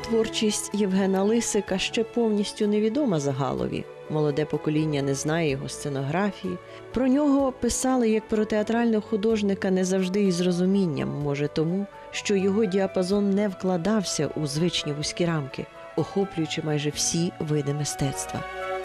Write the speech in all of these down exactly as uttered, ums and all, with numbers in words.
Творчість Євгена Лисика ще повністю невідома загалові. Молоде покоління не знає його сценографії. Про нього писали як про театрального художника не завжди із розумінням, може тому, що його діапазон не вкладався у звичні вузькі рамки, охоплюючи майже всі види мистецтва.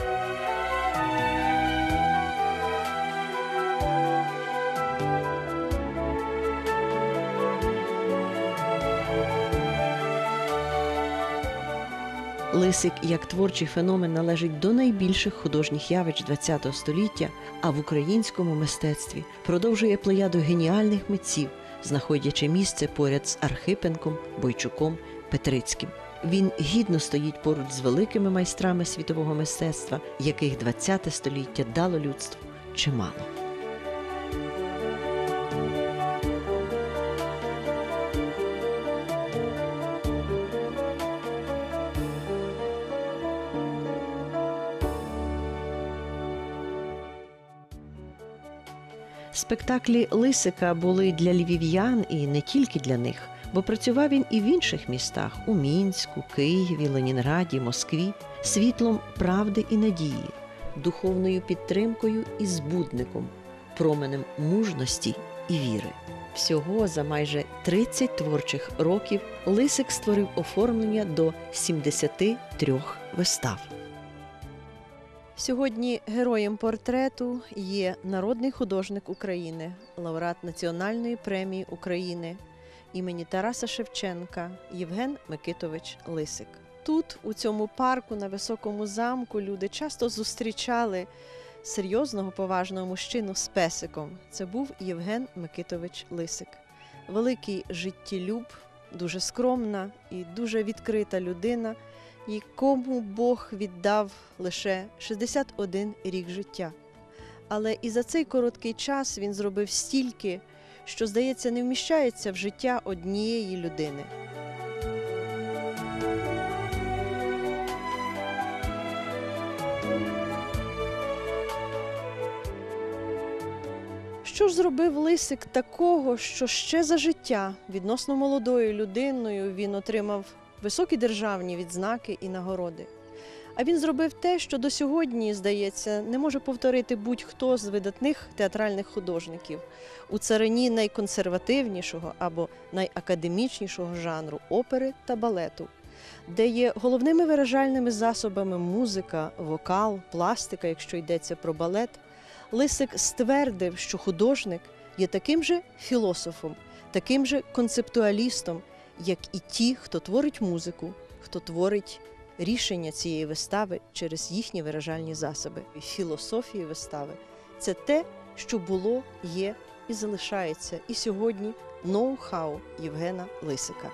Лисик як творчий феномен належить до найбільших художніх явищ ХХ століття, а в українському мистецтві продовжує плеяду геніальних митців, знаходячи місце поряд з Архипенком, Бойчуком, Петрицьким. Він гідно стоїть поруч з великими майстрами світового мистецтва, яких ХХ століття дало людству чимало. Спектаклі Лисика були для львів'ян і не тільки для них, бо працював він і в інших містах – у Мінську, Києві, Ленінграді, Москві – світлом правди і надії, духовною підтримкою і збудником, променем мужності і віри. Всього за майже тридцять творчих років Лисик створив оформлення до сімдесяти трьох вистав. Сьогодні героєм портрету є народний художник України, лауреат Національної премії України імені Тараса Шевченка Євген Микитович Лисик. Тут, у цьому парку на Високому замку, люди часто зустрічали серйозного, поважного мужчину з песиком. Це був Євген Микитович Лисик. Великий життєлюб, дуже скромна і дуже відкрита людина, якому Бог віддав лише шістдесят один рік життя. Але і за цей короткий час він зробив стільки, що, здається, не вміщається в життя однієї людини. Що ж зробив Лисик такого, що ще за життя відносно молодою людиною він отримав високі державні відзнаки і нагороди? А він зробив те, що до сьогодні, здається, не може повторити будь-хто з видатних театральних художників у царині найконсервативнішого або найакадемічнішого жанру опери та балету, де є головними виражальними засобами музика, вокал, пластика, якщо йдеться про балет. Лисик ствердив, що художник є таким же філософом, таким же концептуалістом, як і ті, хто творить музику, хто творить рішення цієї вистави через їхні виражальні засоби. Філософія вистави – це те, що було, є і залишається і сьогодні ноу-хау Євгена Лисика.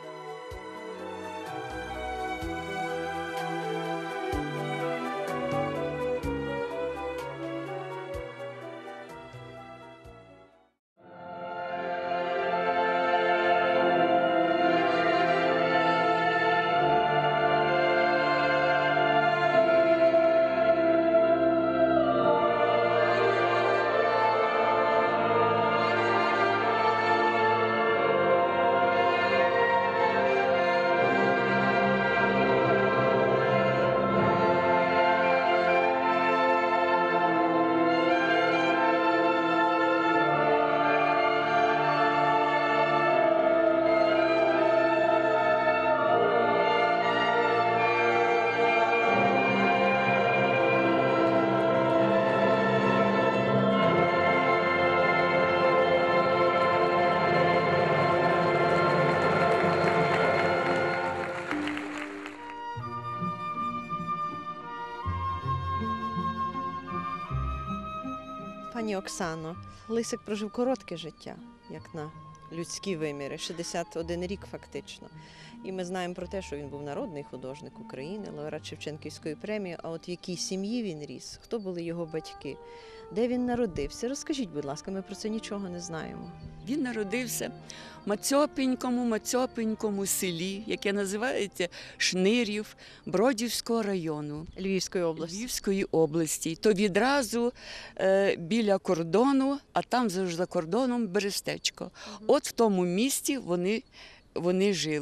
Пані Оксано, Лисик прожив коротке життя, як на людські виміри, шістдесят один рік фактично. І ми знаємо про те, що він був народний художник України, лауреат Шевченківської премії, а от в якій сім'ї він ріс, хто були його батьки, де він народився. Розкажіть, будь ласка, ми про це нічого не знаємо. Він народився в мацьопенькому, мацьопенькому селі, яке називається Шнирів Бродівського району. Львівської області. Львівської області. То відразу е, біля кордону, а там за кордоном Берестечко. Угу. От в тому місті вони, вони жили.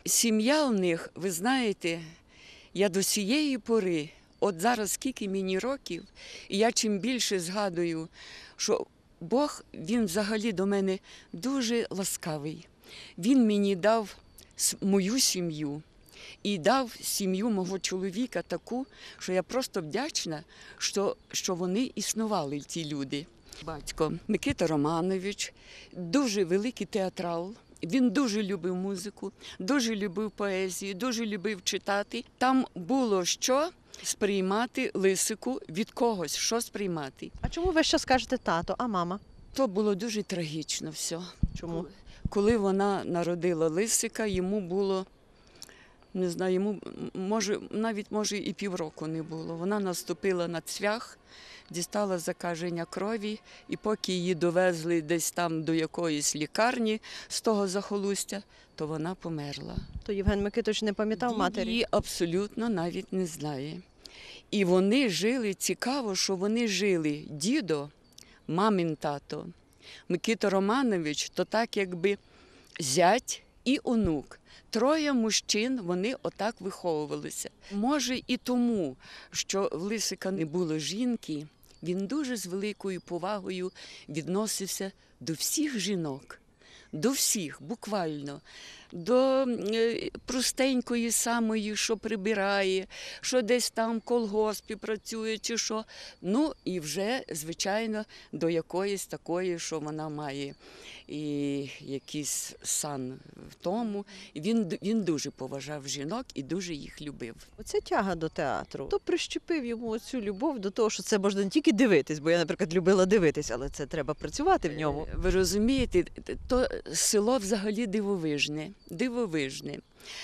сім'я у них, ви знаєте, я до цієї пори, от зараз скільки мені років, і я чим більше згадую, що Бог, Він взагалі до мене дуже ласкавий. Він мені дав мою сім'ю і дав сім'ю мого чоловіка таку, що я просто вдячна, що, що вони існували, ті люди. Батько Микита Романович, дуже великий театрал. Він дуже любив музику, дуже любив поезію, дуже любив читати. Там було що сприймати Лисику від когось, що сприймати. А чому ви ще скажете тато, а мама? То було дуже трагічно все. Чому? Коли вона народила Лисика, йому було, не знаю, йому може, навіть може і півроку не було. Вона наступила на цвях, дістала закаження крові, і поки її довезли десь там до якоїсь лікарні з того захолустя, то вона померла. То Євген Микитович не пам'ятав Дід матері? її абсолютно навіть не знає. І вони жили, цікаво, що вони жили, дідо, мамин тато, Микита Романович, то так якби зять і онук. Троє мужчин, вони отак виховувалися. Може і тому, що в Лисика не було жінки, він дуже з великою повагою відносився до всіх жінок. До всіх, буквально. До простенької самої, що прибирає, що десь там в колгоспі працює чи що. Ну і вже, звичайно, до якоїсь такої, що вона має і якийсь сан в тому. Він, він дуже поважав жінок і дуже їх любив. Оця тяга до театру. Хто прищепив йому цю любов до того, що це можна не тільки дивитись, бо я, наприклад, любила дивитись, але це треба працювати в ньому. Ви розумієте, то село взагалі дивовижне, дивовижне.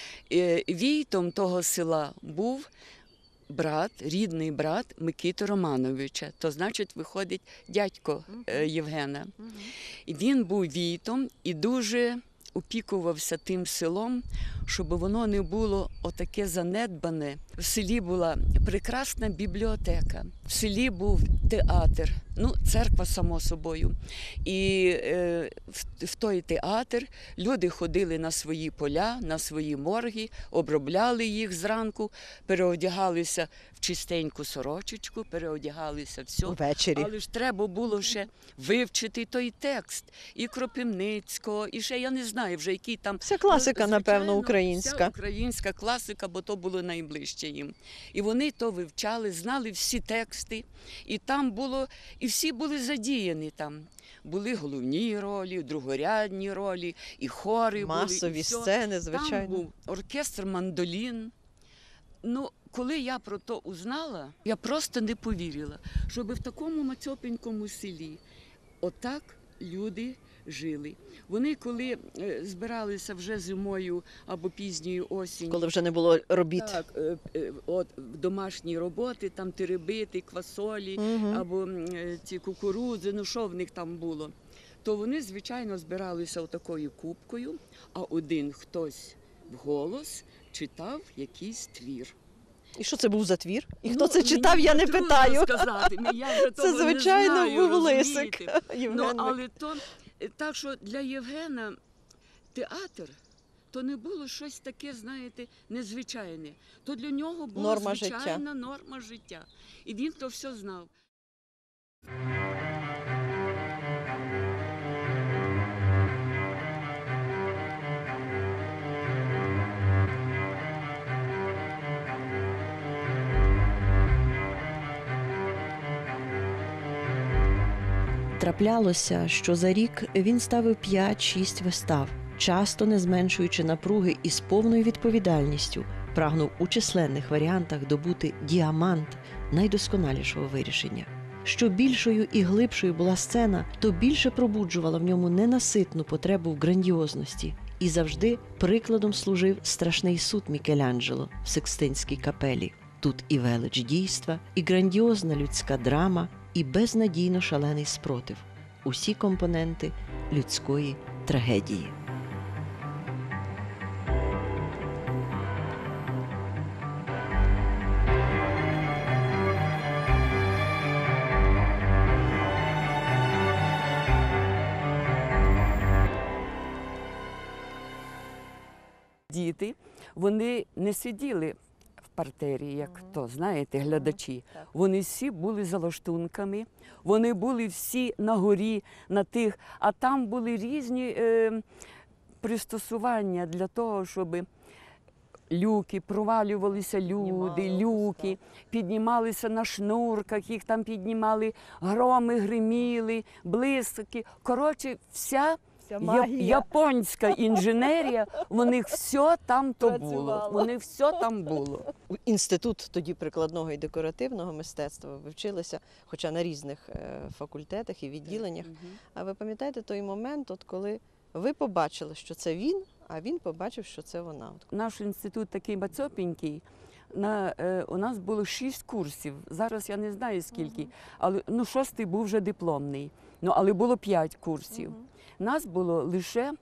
Війтом того села був брат, рідний брат Микити Романовича, то значить виходить дядько Євгена. І він був війтом і дуже опікувався тим селом, щоб воно не було отаке занедбане. В селі була прекрасна бібліотека, в селі був театр, ну, церква, само собою. І е, в, в той театр люди ходили на свої поля, на свої морги, обробляли їх зранку, переодягалися в чистеньку сорочечку, переодягалися все. Ввечері. Але ж треба було ще вивчити той текст. І Кропивницького, і ще, я не знаю, вже який там... Вся класика, ну, напевно, звичайно, українська. Вся українська класика, бо то було найближче їм. І вони то вивчали, знали всі тексти. І там було, і всі були задіяні там. Були головні ролі, другорядні ролі, і хори були. Масові і все. сцени, звичайно. Там був оркестр мандолін. Ну, коли я про то узнала, я просто не повірила, щоб в такому мацьопенькому селі отак люди жили. Вони, коли збиралися вже зимою або пізньою осінню, Коли вже не було робіт. так, от домашні роботи, там теребити, квасолі, Угу. або ці кукурудзи, ну що в них там було, то вони, звичайно, збиралися отакою купкою, а один хтось вголос читав якийсь твір. І що це був за твір? І хто Ну, це читав, я не трудно питаю. сказати, я вже того Це, звичайно, не знаю, був Лисик. розумієте? Євген Ну, Мик- але то, так що для Євгена театр, то не було щось таке, знаєте, незвичайне. То для нього була Норма звичайна життя. норма життя. І він то все знав. Траплялося, що за рік він ставив п'ять-шість вистав, часто не зменшуючи напруги і з повною відповідальністю прагнув у численних варіантах добути діамант найдосконалішого вирішення. Що більшою і глибшою була сцена, то більше пробуджувала в ньому ненаситну потребу в грандіозності, і завжди прикладом служив страшний суд Мікеланджело в Сикстинській капелі. Тут і велич дійства, і грандіозна людська драма, і безнадійно шалений спротив – усі компоненти людської трагедії. Діти, вони не сиділи в партері, як Мгм. то, знаєте, глядачі. Так. Вони всі були за лаштунками, вони були всі на горі, на тих, а там були різні е, пристосування для того, щоб люки, провалювалися люди, Піднімали, люки, піднімалися на шнурках, їх там піднімали, громи гриміли, блискавки. Коротше, вся Вся Я- магія. японська інженерія, у них все там то було. Працювало. У них все там було. Інститут тоді прикладного і декоративного мистецтва. Ви вчилися, хоча на різних е, факультетах і відділеннях. А ви пам'ятаєте той момент, от коли ви побачили, що це він, а він побачив, що це вона? От Наш інститут такий мацьопенький. На, е, у нас було шість курсів. Зараз я не знаю скільки, але ну, шостий був вже дипломний. Ну, але було п'ять курсів. Мгм. Нас було лише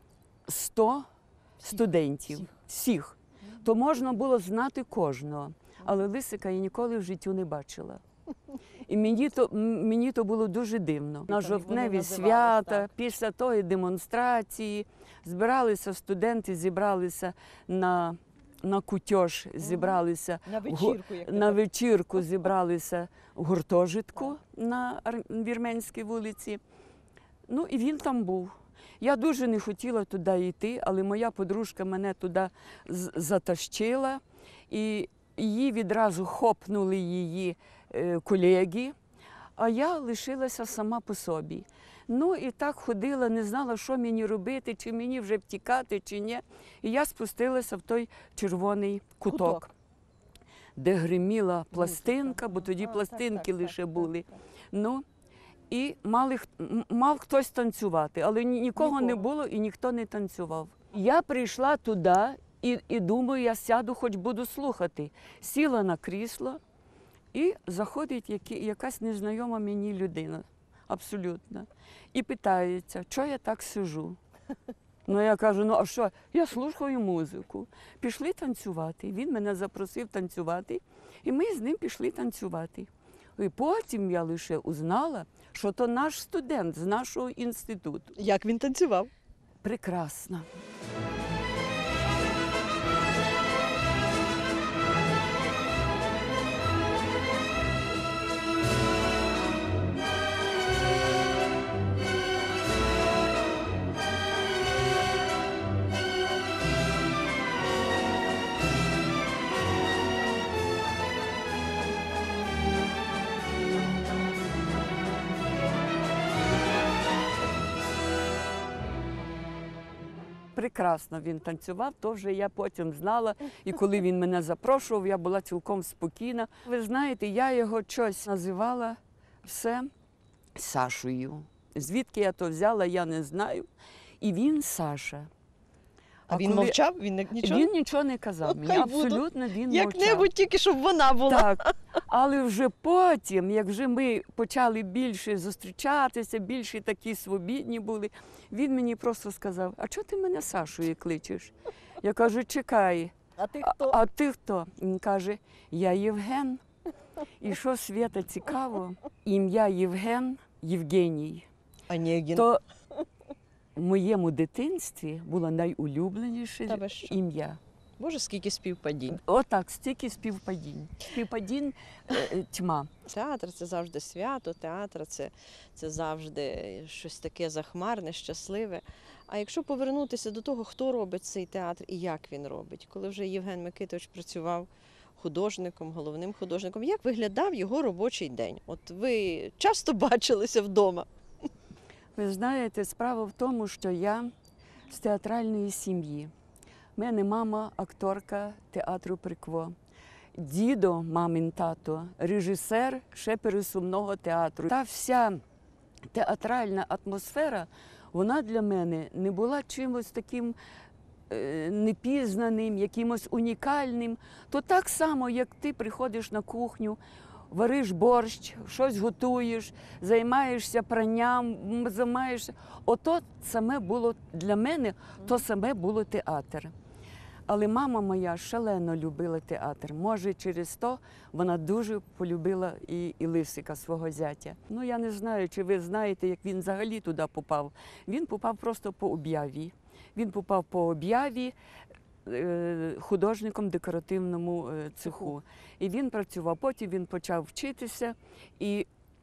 сто студентів. Всіх. Всіх. То можна було знати кожного. Але Лисика я ніколи в житті не бачила. І мені то, м- мені то було дуже дивно. На вони жовтневі називались свята, так. після тої демонстрації, збиралися студенти, зібралися на, на кутьош, зібралися на в гу- вечірку, як на вечірку зібралися в гуртожитку на Ар- Вірменській вулиці. Ну і він там був. Я дуже не хотіла туди йти, але моя подружка мене туди з- затащила, і її відразу хопнули її е, колеги, а я лишилася сама по собі. Ну і так ходила, не знала, що мені робити, чи мені вже втікати, чи ні. І я спустилася в той червоний куток, Куток. де гриміла пластинка, бо тоді А, так, пластинки так, лише так, були. так, так. Ну, і мали, хт- м- мав хтось танцювати, але ні- нікого не Нікого. було і ніхто не танцював. Я прийшла туди і, і думаю, я сяду, хоч буду слухати. Сіла на крісло, і заходить які, якась незнайома мені людина, абсолютно, і питається, що я так сижу. Ну, я кажу, ну а що? Я слухаю музику. Пішли танцювати. Він мене запросив танцювати, і ми з ним пішли танцювати. І потім я лише узнала, що то наш студент з нашого інституту. Як він танцював? Прекрасно. Прекрасно він танцював, то вже я потім знала. І коли він мене запрошував, я була цілком спокійна. Ви знаєте, я його щось називала все Сашою. Звідки я то взяла, я не знаю. І він Саша. А, він коли- мовчав? Він не- нічого? Він нічого не казав мені. Хай буду. Абсолютно він мовчав. Як-небудь тільки, щоб вона була. Так, але вже потім, як вже ми почали більше зустрічатися, більше такі свобідні були, він мені просто сказав, а чого ти мене Сашою кличеш? Я кажу, чекай, А ти а, хто? а ти хто? Він каже, я Євген. І що, Свята, цікаво, ім'я Євген, Євгеній, Онегін. то в моєму дитинстві було Та найулюбленіше ви що? ім'я. Боже, скільки співпадінь. Отак, стільки співпадінь. Співпадінь е, е, тьма. Театр це завжди свято, театр це, це завжди щось таке захмарне, щасливе. А якщо повернутися до того, хто робить цей театр і як він робить, коли вже Євген Микитович працював художником, головним художником, як виглядав його робочий день? От ви часто бачилися вдома? Ви знаєте, справа в тому, що я з театральної сім'ї. У мене мама акторка театру Прикво. Дідо, мамин тато, режисер ще пересувного театру. Та вся театральна атмосфера, вона для мене не була чимось таким е, непізнаним, якимось унікальним. То так само, як ти приходиш на кухню, вариш борщ, щось готуєш, займаєшся пранням, м, займаєшся. Ото саме було для мене, то саме було театр. Але мама моя шалено любила театр. Може, через то вона дуже полюбила і, і Лисика, свого зятя. Ну, я не знаю, чи ви знаєте, як він взагалі туди попав. Він попав просто по об'яві. Він попав по об'яві. е, художником в декоративному е, цеху. І він працював, потім він почав вчитися, і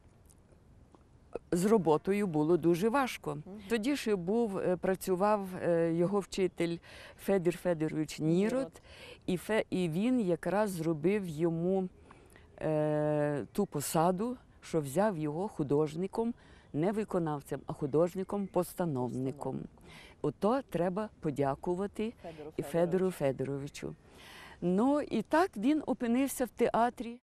з роботою було дуже важко. Тоді ще був, е, працював е, його вчитель Федір Федорович Нірод, і, Фе, і він якраз зробив йому е, ту посаду, що взяв його художником, не виконавцем, а художником-постановником. Ото треба подякувати Федору і Федору Федоровичу. Ну і так він опинився в театрі.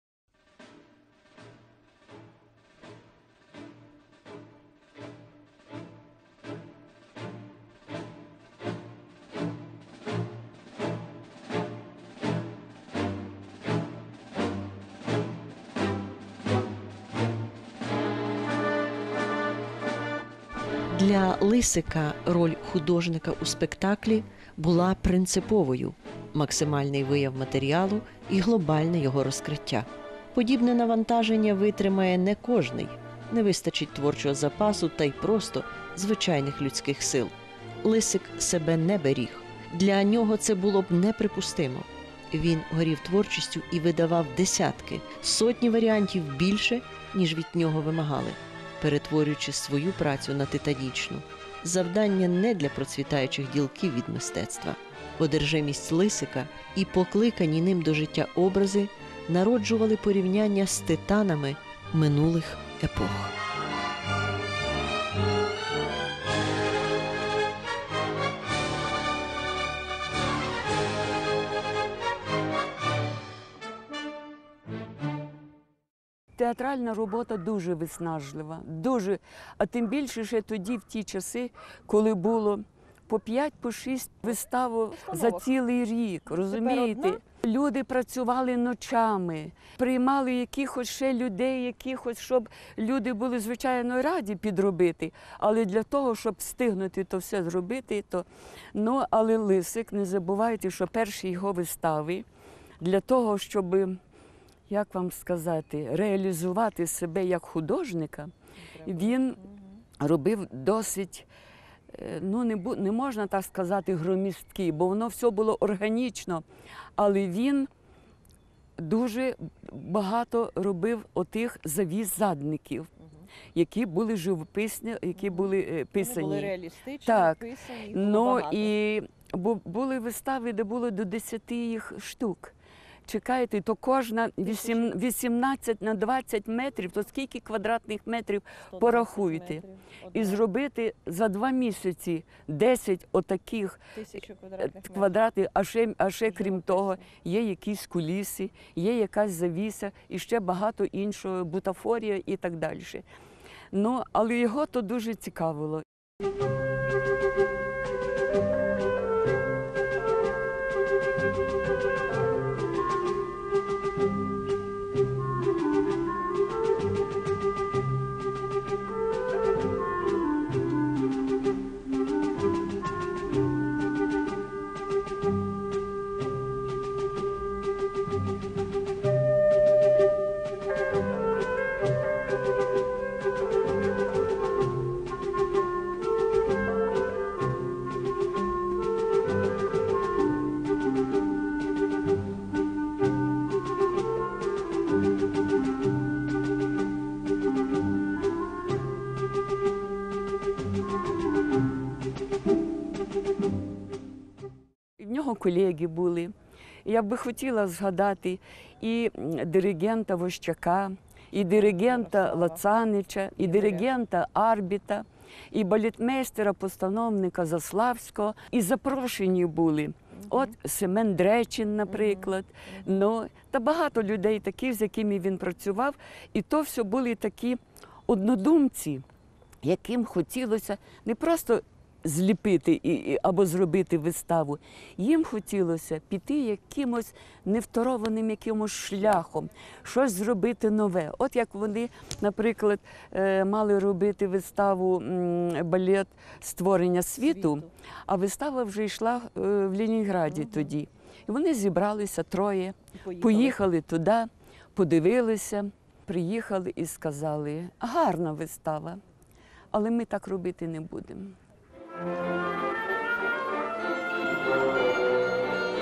Для Лисика роль художника у спектаклі була принциповою – максимальний вияв матеріалу і глобальне його розкриття. Подібне навантаження витримає не кожний, не вистачить творчого запасу та й просто звичайних людських сил. Лисик себе не беріг. Для нього це було б неприпустимо. Він горів творчістю і видавав десятки, сотні варіантів більше, ніж від нього вимагали, перетворюючи свою працю на титанічну. Завдання не для процвітаючих ділків від мистецтва. Одержимість Лисика і покликані ним до життя образи народжували порівняння з титанами минулих епох. Театральна робота дуже виснажлива, дуже, а тим більше ще тоді, в ті часи, коли було по п'ять, по шість вистав за цілий рік, розумієте? Люди працювали ночами, приймали якихось ще людей, якихось, щоб люди були, звичайно, раді підробити, але для того, щоб встигнути то все зробити, то... Ну, але Лисик, не забувайте, що перші його вистави для того, щоб... як вам сказати, реалізувати себе як художника, він робив досить, ну не, бу, не можна так сказати громісткі, бо воно все було органічно, але він дуже багато робив отих завіз-задників, які були живописні, які були писані. Вони були реалістичні, так. писані, їх Ну, було багато. І бу, були вистави, де було до десяти їх штук. Чекайте, то кожна вісімнадцять на двадцять метрів, то скільки квадратних метрів порахуйте. Метрів, і зробити за два місяці десять отаких квадратних, квадратів, а ще, а ще крім того, є якісь куліси, є якась завіса і ще багато іншого, бутафорія і так далі. Ну, але його то дуже цікавило. В нього колеги були. Я би хотіла згадати і диригента Вощака, і диригента Лацанича, і диригента Арбіта, і балетмейстера, постановника Заславського. І запрошені були. От Семен Дречин, наприклад, ну, та багато людей таких, з якими він працював. І то все були такі однодумці, яким хотілося не просто зліпити і, або зробити виставу. Їм хотілося піти якимось невторованим якимось шляхом, щось зробити нове. От як вони, наприклад, мали робити виставу балет «Створення світу», світу. А вистава вже йшла в Ленінграді угу. тоді. І вони зібралися троє, поїхали. поїхали туди, подивилися, приїхали і сказали: гарна вистава, але ми так робити не будемо.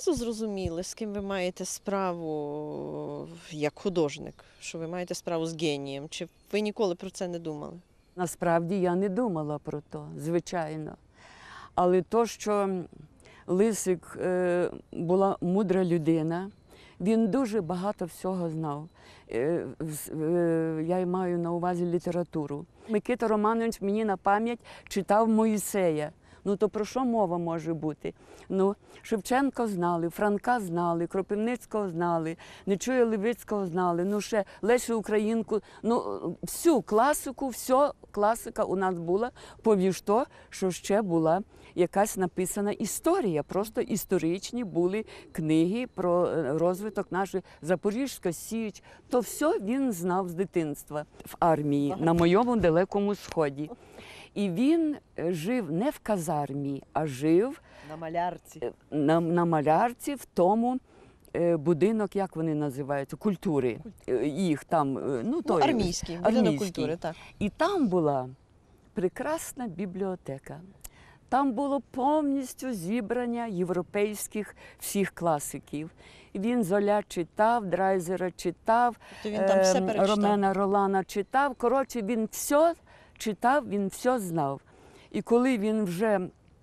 одразу зрозуміли, з ким ви маєте справу як художник, що ви маєте справу з генієм? Чи ви ніколи про це не думали? Насправді я не думала про то, звичайно. Але то, що Лисик е, була мудра людина, він дуже багато всього знав. Е, е, я маю на увазі літературу. Микита Романович мені на пам'ять читав Моїсея. Ну то про що мова може бути? Ну, Шевченка знали, Франка знали, Кропивницького знали, Нечуя Левицького знали, ну ще Лесю Українку, ну всю класику, вся класика у нас була, повіж то, що ще була якась написана історія, просто історичні були книги про розвиток нашої Запорізька Січ, то все він знав з дитинства в армії, на моєму далекому сході. І він жив не в казармі, а жив На малярці. на, на малярці в тому е, будинок, як вони називаються, культури. Е, Їх там, е, ну, Ну, той, армійський, будинок армійський. культури, так. І там була прекрасна бібліотека. Там було повністю зібрання європейських всіх класиків. Він Золя читав, Драйзера читав, Тобто він там все ем, перечитав. Ромена Ролана читав. Коротше, він все читав, він все знав. І коли він вже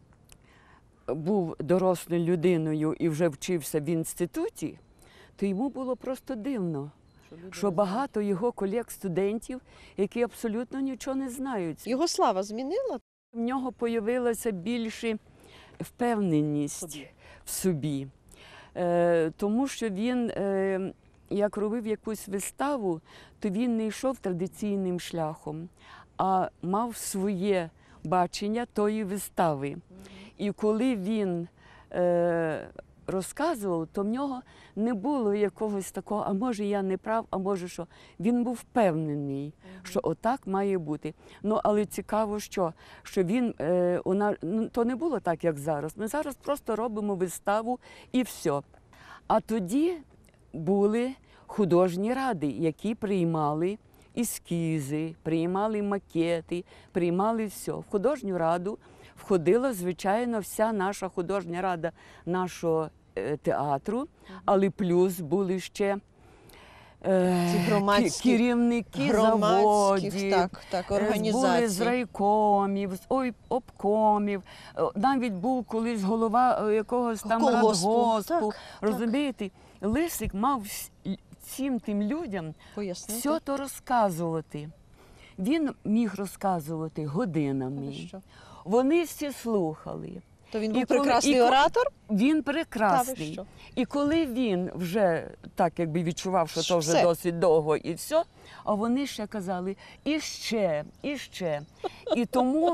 був дорослою людиною і вже вчився в інституті, то йому було просто дивно, що багато його колег-студентів, які абсолютно нічого не знають. Його слава змінила? В нього з'явилася більше впевненість Собі. в собі. Е, тому що він, е, як робив якусь виставу, то він не йшов традиційним шляхом, а мав своє бачення тої вистави. І коли він е, розказував, то в нього не було якогось такого, а може я не прав, а може що. Він був впевнений, що отак має бути. Ну, але цікаво, що, що він, е, у нас, ну, то не було так, як зараз. Ми зараз просто робимо виставу і все. А тоді були художні ради, які приймали ескізи, приймали макети, приймали все. В художню раду входила, звичайно, вся наша художня рада нашого е, театру, але плюс були ще е, Ці громадські- кі- керівники Громадських, заводів, так, так, е, були з організацій. райкомів, з ой, обкомів. Е, Навіть був колись голова е, якогось там Колгоспу. радгоспу. Так, Розумієте, Лисик мав вс- всім тим людям Пояснити. все то розказувати. Він міг розказувати Та годинами. ви що? Вони всі слухали. То він І був коли- прекрасний і коли- оратор? Він Та ви прекрасний. що? І коли він вже так якби відчував, що Що то вже все. досить довго і все, а вони ще казали і ще, і ще. І тому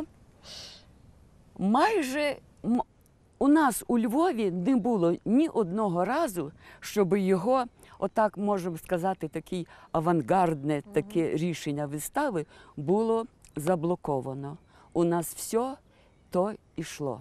майже м- у нас у Львові не було ні одного разу, щоб його, отак можемо сказати, такий авангардне таке рішення вистави було заблоковано. У нас все то йшло.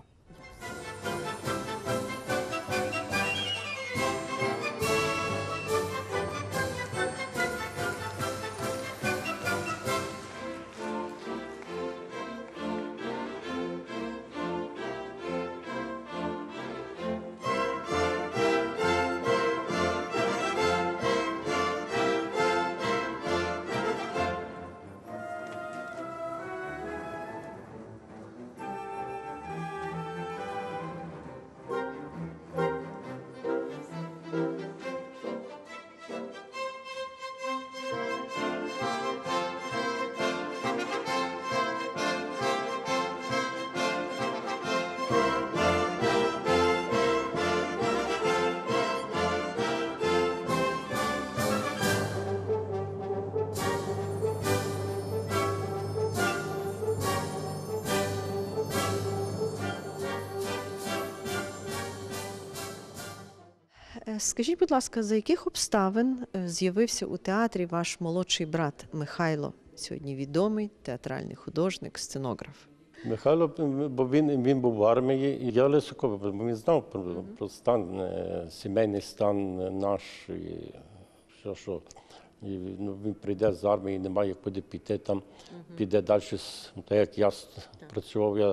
Е, Скажіть, будь ласка, за яких обставин е, з'явився у театрі ваш молодший брат Михайло, сьогодні відомий театральний художник, сценограф? Михайло, бо він, він був в армії, і я Лисаковий, бо він знав про, про стан, е, сімейний стан наш, і що, що і, ну, він прийде з армії, немає куди піти, там піде далі, так як я с- працював, я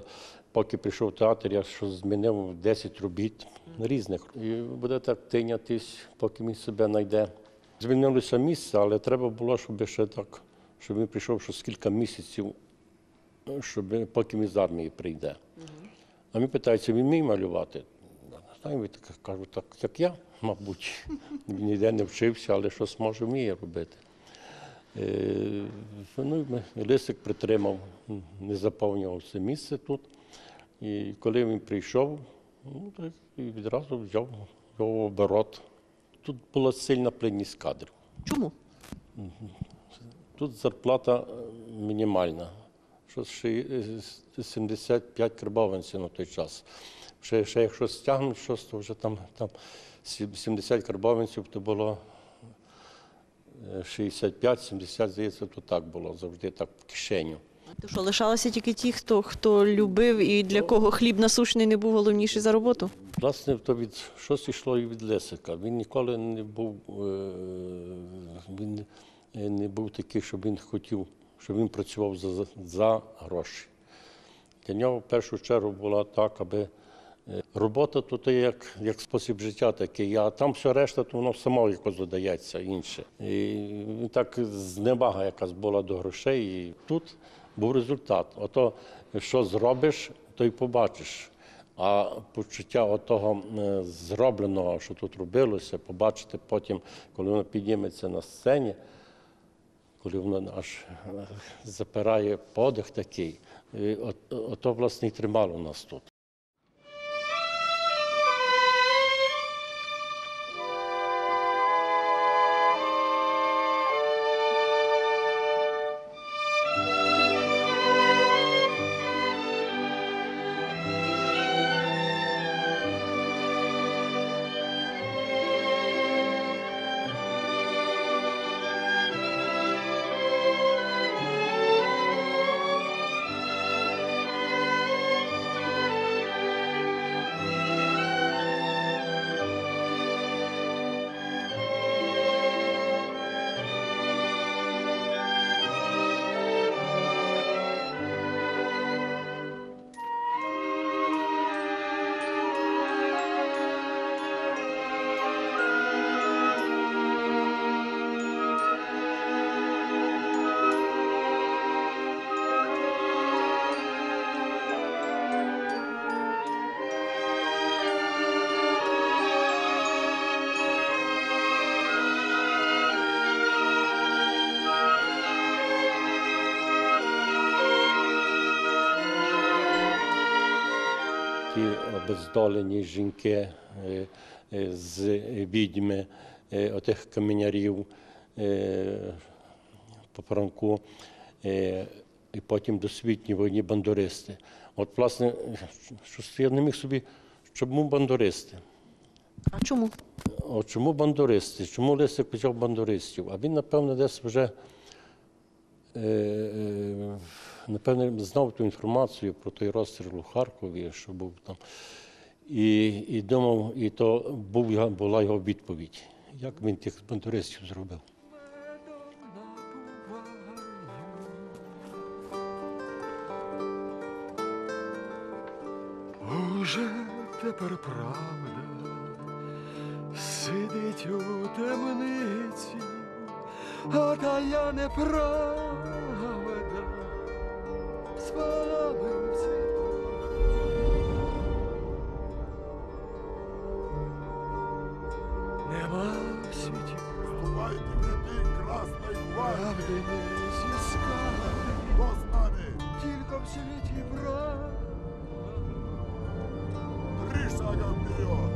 Поки прийшов в театр, я що змінив десять робіт різних. І буде так тинятись, поки він себе знайде. Звільнилося місце, але треба було, щоб ще так, щоб він прийшов щось кілька місяців, щоб поки він з армії прийде. А він питається, він вміє малювати? Знаю, так, кажу, так як я, мабуть. Він ніде не вчився, але щось може вміє робити. Е, ну, Лисик притримав, не заповнював це місце тут. І коли він прийшов, ну, так, і відразу взяв його в оборот. Тут була сильна плинність кадрів. Чому? Тут зарплата мінімальна. Щось сімдесят п'ять карбованців на той час. Ще, ще якщо стягнуть щось, то вже там, там сімдесят карбованців, то було шістдесят п'ять сімдесят, здається, то так було, завжди так в кишеню. То що, лишалися тільки ті, хто, хто любив і для кого хліб насущний не був головніший за роботу? Власне, то від щось йшло і від Лисика. Він ніколи не був, він не був такий, щоб він хотів, щоб він працював за, за гроші. Для нього в першу чергу була так, аби робота тут є як, як спосіб життя такий, а там все решта, то воно само якось додається інше. І він так зневага якась була до грошей, і тут був результат. Ото, що зробиш, то й побачиш. А почуття отого зробленого, що тут робилося, побачити потім, коли воно підніметься на сцені, коли воно аж запирає подих такий, ото, власне, і тримало нас тут. Ті обездолені жінки з відьми, отих каменярів по Франку, і потім досвідні воєнні бандуристи. От, власне, щось я не міг собі, чому бандуристи? А чому? От чому бандуристи? Чому Лисик взяв бандуристів? А він, напевно, десь вже напевно, знав ту інформацію про той розстріл у Харкові, що був там. І, і думав, і то був, була його відповідь, як він тих бандуристів зробив. Уже тепер правда сидить у темниці, а та я неправда спалився. Нема в світі правди не зіскати, тільки в світі правда. Три шага вперед!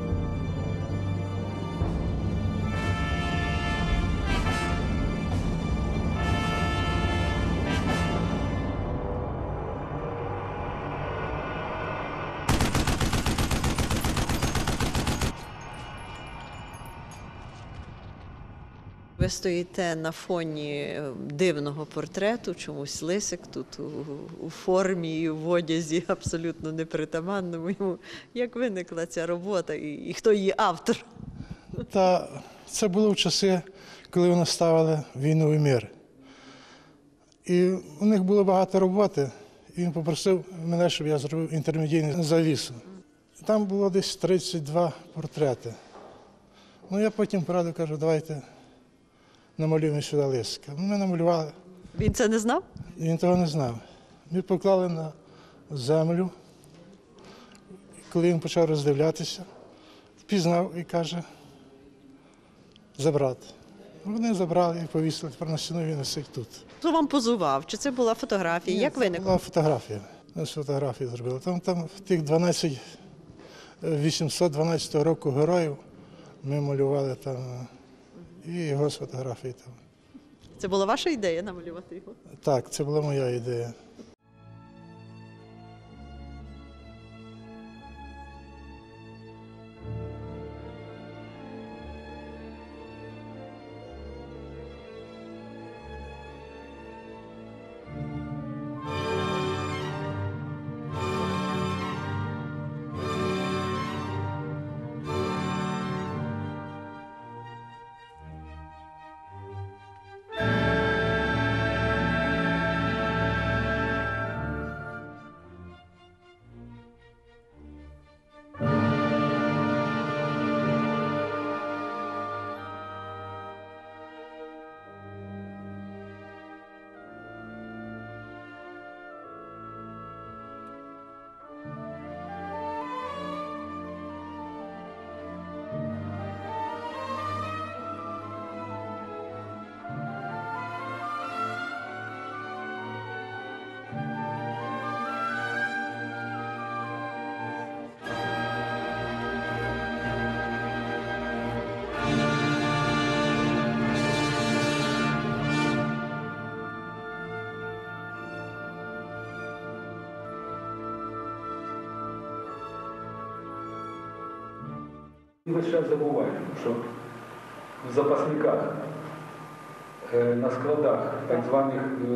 Ви стоїте на фоні дивного портрету, чомусь Лисик тут у, у формі і в одязі абсолютно непритаманному йому. Як виникла ця робота і, і хто її автор? Та це було в часи, коли вони ставили «Війну і мир». І у них було багато роботи, і він попросив мене, щоб я зробив інтермедійну завісу. Там було десь тридцять два портрети. Ну, я потім порадив, кажу, давайте намалюємо сюди Лисика. Ми намалювали, Він це не знав? і він того не знав. Ми поклали на землю. Коли він почав роздивлятися, впізнав і каже, забрати. Вони забрали і повісили, тепер на стіну він висить тут. Хто вам позував? Чи це була фотографія? Як Це виникло? була фотографія. Ми з фотографії зробили. Там, там в тих дванадцять вісімсот дванадцятого року героїв ми малювали там і його з фотографії там. Це була ваша ідея намалювати його? Так, це була моя ідея. І весь час забуваємо, що в запасниках, е, на складах, так званих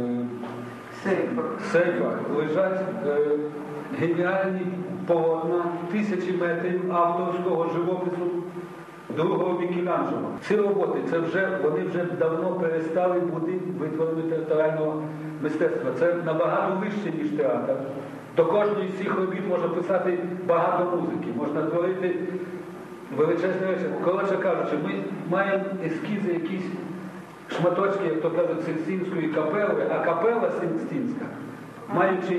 е, сейфах лежать е, геніальні полотна тисячі метрів авторського живопису другого Мікеланджело. Ці роботи, це вже, вони вже давно перестали бути витворами театрального мистецтва. Це набагато вище, ніж театр. До кожної з цих робіт можна писати багато музики, можна творити величезні речі. Коротше кажучи, ми маємо ескізи, якісь шматочки, як то кажуть, Сикстинської капели, а капела Сикстинська, маючи,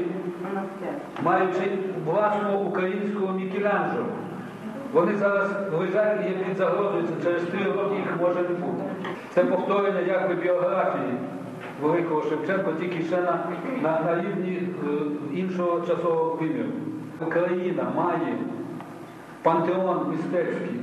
маючи власного українського Мікеланджело, вони зараз лежать і як загрожуються, через три роки їх може не бути. Це повторення якби біографії великого Шевченка, тільки ще на, на, на рівні е, іншого часового виміру. Україна має пантеон мистецький,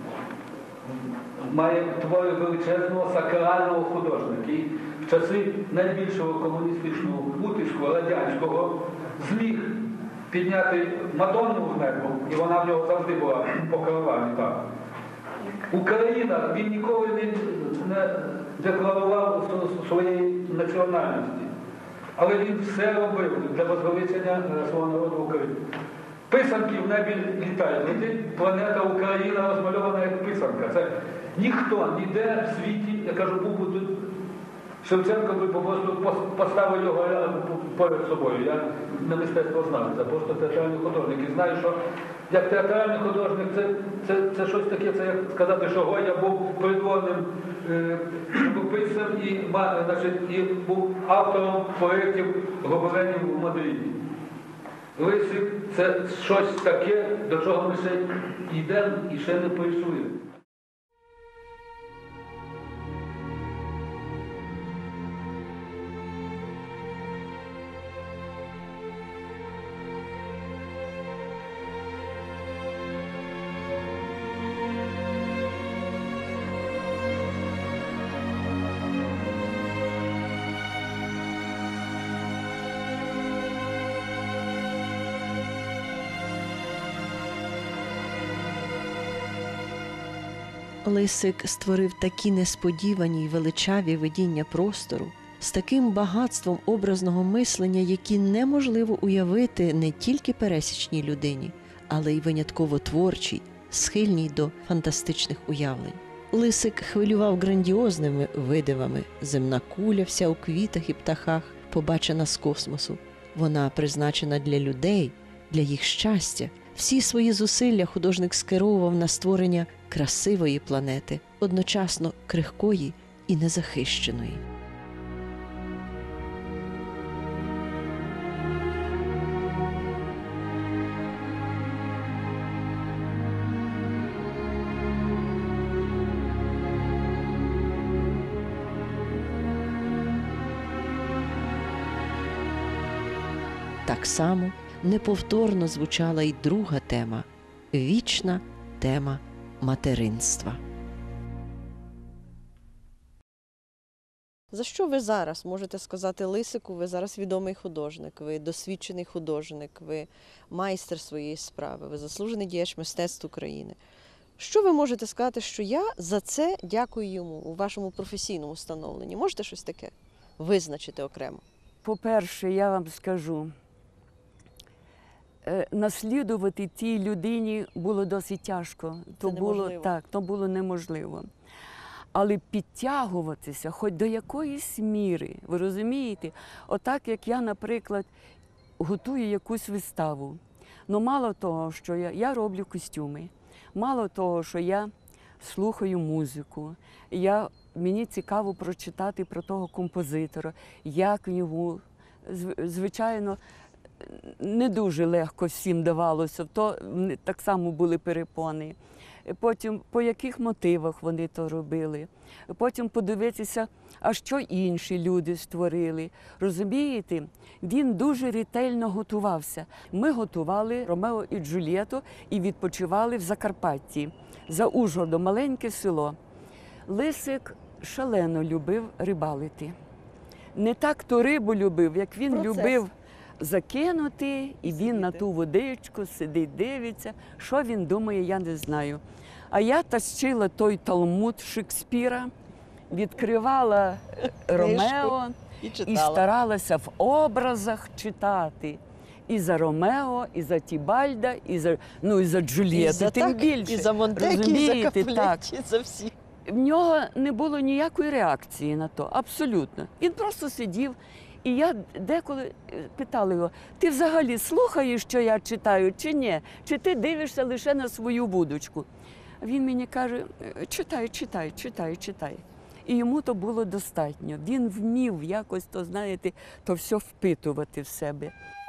має твори величезного сакрального художника. І в часи найбільшого комуністичного утиску радянського зміг підняти Мадонну в небо, і вона в нього завжди була покрова. Так. Україна, він ніколи не, не декларував своєї національності, але він все робив для возвеличення свого народу України. Писанки в небі літають. Летить планета Україна розмальована як писанка. Це ніхто, ніде в світі, я кажу, був би тут Шевченко би просто поставив його поряд собою. Я не мистецтво знаю, це просто театральний художник. І знаю, що як театральний художник, це, це, це щось таке, це як сказати, що Гоя був придворним е, живописцем і, значить, і був автором проєктів гобеленів у Мадриді. Лисик – це щось таке, до чого ми ще йдемо і ще не прийшли. Лисик створив такі несподівані й величаві видіння простору з таким багатством образного мислення, які неможливо уявити не тільки пересічній людині, але й винятково творчій, схильній до фантастичних уявлень. Лисик хвилював грандіозними видивами: земна куля вся у квітах і птахах, побачена з космосу, Вона призначена для людей, для їх щастя. Всі свої зусилля художник скеровував на створення красивої планети, одночасно крихкої і незахищеної. Так само неповторно звучала й друга тема – вічна тема материнства. За що ви зараз можете сказати Лисику? Ви зараз відомий художник, ви досвідчений художник, ви майстер своєї справи, ви заслужений діяч мистецтв України. Що ви можете сказати, що я за це дякую йому у вашому професійному становленні? Можете щось таке визначити окремо? По-перше, я вам скажу, е, наслідувати тій людині було досить тяжко. То було, неможливо. так, то було неможливо. Але підтягуватися хоч до якоїсь міри, ви розумієте? Отак, як я, наприклад, готую якусь виставу. Ну, мало того, що я, я роблю костюми, мало того, що я слухаю музику, я, мені цікаво прочитати про того композитора, як йому, звичайно, не дуже легко всім давалося, то так само були перепони. Потім, по яких мотивах вони то робили. Потім подивитися, а що інші люди створили. Розумієте, він дуже ретельно готувався. Ми готували Ромео і Джульєту і відпочивали в Закарпатті, за Ужгородом, маленьке село. Лисик шалено любив рибалити. Не так то рибу любив, як він Процес. любив закинути, і він на ту водичку сидить, дивиться. Що він думає, я не знаю. А я тащила той Талмуд Шекспіра, відкривала Ромео І і старалася в образах читати. І за Ромео, і за Тібальда, і за, ну, і за Джульєту, І за, тим так, більше. і за Монтекі, і за Розумієте, Капулетті, так. за всі. В нього не було ніякої реакції на то, абсолютно. Він просто сидів, і я деколи питала його, ти взагалі слухаєш, що я читаю, чи ні? Чи ти дивишся лише на свою будочку? Він мені каже, читай, читай, читай, читай. І йому то було достатньо. Він вмів якось, то, знаєте, то все впитувати в себе.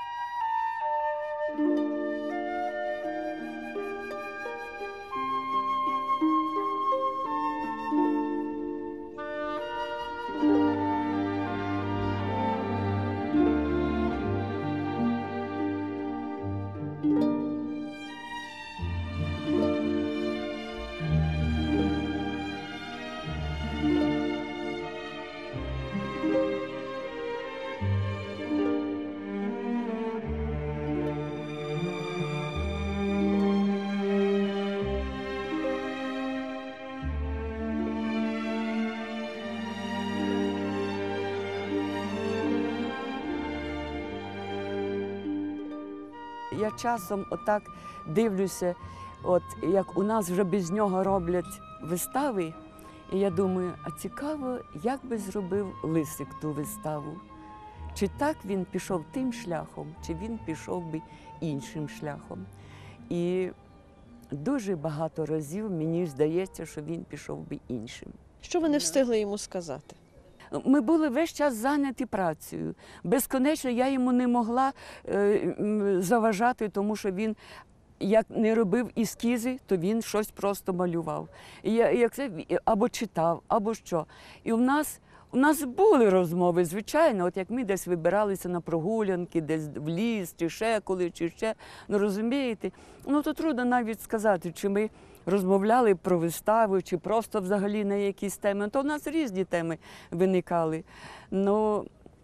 Я часом отак дивлюся, от як у нас вже без нього роблять вистави, і я думаю, а цікаво, як би зробив Лисик ту виставу? Чи так він пішов тим шляхом, чи він пішов би іншим шляхом? І дуже багато разів мені здається, що він пішов би іншим. Що ви не встигли йому сказати? Ми були весь час зайняті працею. Безконечно я йому не могла е, заважати, тому що він, як не робив ескізи, то він щось просто малював. І я, як це, або читав, або що. І у нас, у нас були розмови, звичайно, от як ми десь вибиралися на прогулянки, десь в ліс, чи ще коли, чи ще. Ну, розумієте? Ну, то трудно навіть сказати, чи ми розмовляли про вистави, чи просто взагалі на якісь теми. То в нас різні теми виникали. Ну,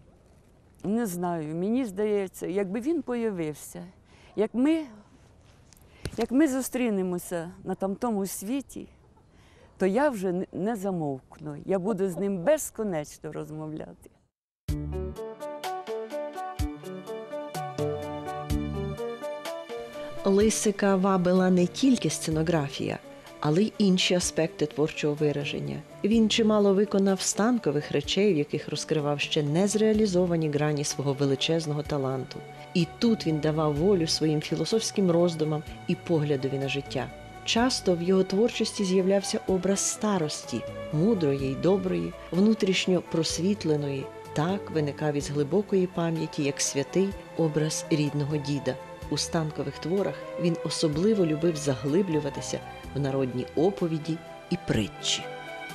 не знаю, мені здається, якби він появився, як ми, як ми зустрінемося на тамтому світі, то я вже не замовкну. Я буду з ним безконечно розмовляти. Лисика вабила не тільки сценографія, але й інші аспекти творчого вираження. Він чимало виконав станкових речей, в яких розкривав ще незреалізовані грані свого величезного таланту. І тут він давав волю своїм філософським роздумам і поглядові на життя. Часто в його творчості з'являвся образ старості, мудрої й доброї, внутрішньо просвітленої. Так виникав із глибокої пам'яті, як святий образ рідного діда. У станкових творах він особливо любив заглиблюватися в народні оповіді і притчі.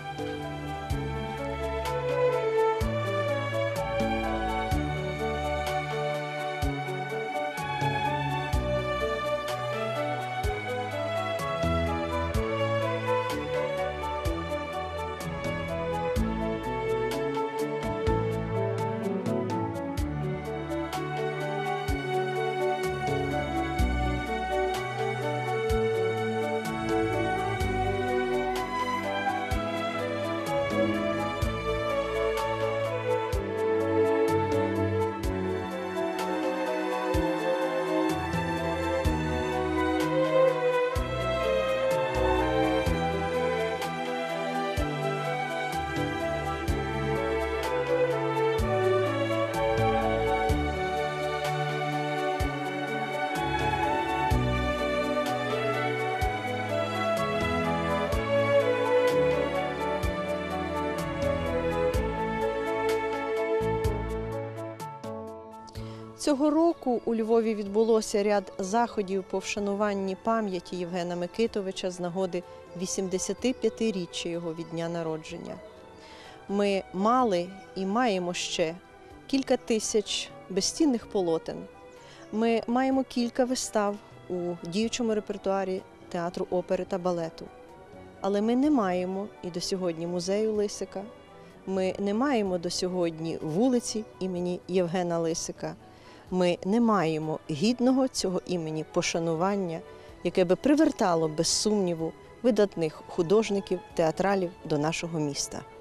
Цього року у Львові відбулося ряд заходів по вшануванні пам'яті Євгена Микитовича з нагоди вісімдесятип'ятиріччя його від дня народження. Ми мали і маємо ще кілька тисяч безцінних полотен. Ми маємо кілька вистав у діючому репертуарі театру опери та балету. Але ми не маємо і до сьогодні музею Лисика, ми не маємо до сьогодні вулиці імені Євгена Лисика. Ми не маємо гідного цього імені пошанування, яке би привертало, без сумніву, видатних художників, театралів до нашого міста.